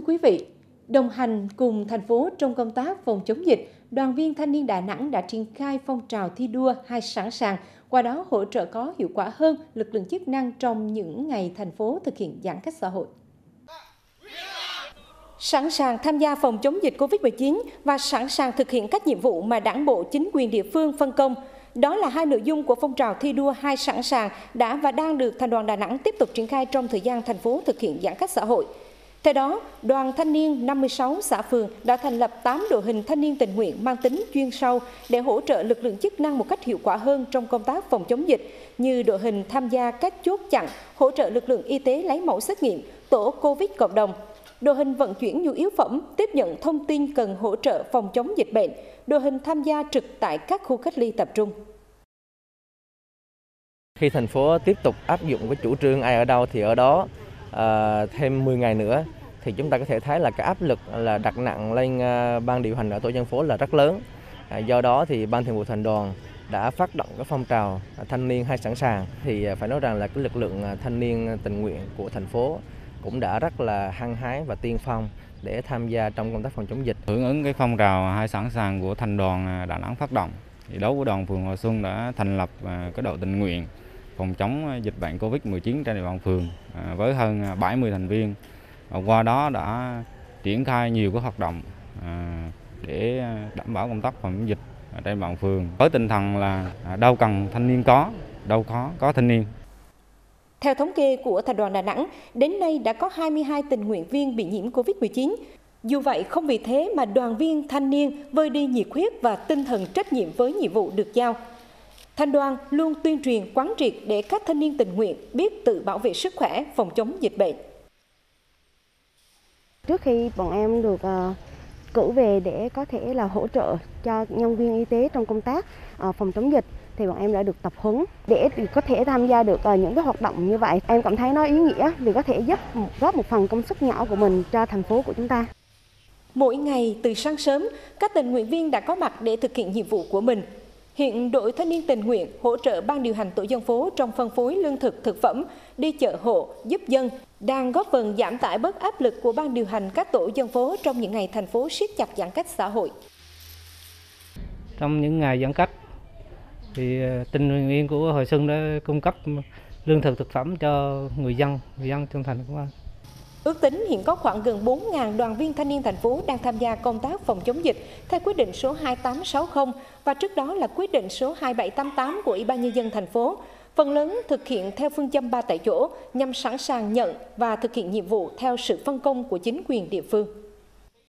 quý vị, đồng hành cùng thành phố trong công tác phòng chống dịch, Đoàn viên Thanh niên Đà Nẵng đã triển khai phong trào thi đua 2 sẵn sàng, qua đó hỗ trợ có hiệu quả hơn lực lượng chức năng trong những ngày thành phố thực hiện giãn cách xã hội. Sẵn sàng tham gia phòng chống dịch Covid-19 và sẵn sàng thực hiện các nhiệm vụ mà Đảng bộ, chính quyền địa phương phân công. Đó là hai nội dung của phong trào thi đua 2 sẵn sàng đã và đang được Thành đoàn Đà Nẵng tiếp tục triển khai trong thời gian thành phố thực hiện giãn cách xã hội. Theo đó, Đoàn Thanh niên 56 xã phường đã thành lập 8 đội hình thanh niên tình nguyện mang tính chuyên sâu để hỗ trợ lực lượng chức năng một cách hiệu quả hơn trong công tác phòng chống dịch, như đội hình tham gia các chốt chặn, hỗ trợ lực lượng y tế lấy mẫu xét nghiệm, tổ Covid cộng đồng, đội hình vận chuyển nhu yếu phẩm, tiếp nhận thông tin cần hỗ trợ phòng chống dịch bệnh, đội hình tham gia trực tại các khu cách ly tập trung. Khi thành phố tiếp tục áp dụng cái chủ trương ai ở đâu thì ở đó thêm 10 ngày nữa, thì chúng ta có thể thấy là cái áp lực là đặt nặng lên ban điều hành ở tổ dân phố là rất lớn. Do đó thì ban thường vụ thành đoàn đã phát động cái phong trào thanh niên 2 sẵn sàng. Thì phải nói rằng là cái lực lượng thanh niên tình nguyện của thành phố cũng đã rất là hăng hái và tiên phong để tham gia trong công tác phòng chống dịch. Hưởng ứng cái phong trào 2 sẵn sàng của thành đoàn Đà Nẵng phát động, thì đối với đoàn phường Hòa Xuân đã thành lập cái đội tình nguyện phòng chống dịch bệnh Covid-19 trên địa bàn phường với hơn 70 thành viên. Qua đó đã triển khai nhiều các hoạt động để đảm bảo công tác phòng chống dịch trên địa bàn phường với tinh thần là đâu cần thanh niên có, đâu có thanh niên. Theo thống kê của Thành đoàn Đà Nẵng, đến nay đã có 22 tình nguyện viên bị nhiễm Covid-19. Dù vậy, không vì thế mà đoàn viên thanh niên vơi đi nhiệt huyết và tinh thần trách nhiệm với nhiệm vụ được giao. Thành đoàn luôn tuyên truyền quán triệt để các thanh niên tình nguyện biết tự bảo vệ sức khỏe, phòng chống dịch bệnh. Trước khi bọn em được cử về để có thể là hỗ trợ cho nhân viên y tế trong công tác phòng chống dịch, thì bọn em đã được tập huấn để có thể tham gia được những cái hoạt động như vậy. Em cảm thấy nó ý nghĩa vì có thể góp một phần công sức nhỏ của mình cho thành phố của chúng ta. Mỗi ngày từ sáng sớm, các tình nguyện viên đã có mặt để thực hiện nhiệm vụ của mình. Hiện đội thanh niên tình nguyện hỗ trợ ban điều hành tổ dân phố trong phân phối lương thực, thực phẩm, đi chợ hộ, giúp dân, đang góp phần giảm tải bớt áp lực của ban điều hành các tổ dân phố trong những ngày thành phố siết chặt giãn cách xã hội. Trong những ngày giãn cách, thì tình nguyện viên của Hòa Xuân đã cung cấp lương thực, thực phẩm cho người dân trong thành phố. Ước tính hiện có khoảng gần 4.000 đoàn viên thanh niên thành phố đang tham gia công tác phòng chống dịch theo quyết định số 2860 và trước đó là quyết định số 2788 của Ủy ban Nhân dân thành phố. Phần lớn thực hiện theo phương châm 3 tại chỗ nhằm sẵn sàng nhận và thực hiện nhiệm vụ theo sự phân công của chính quyền địa phương.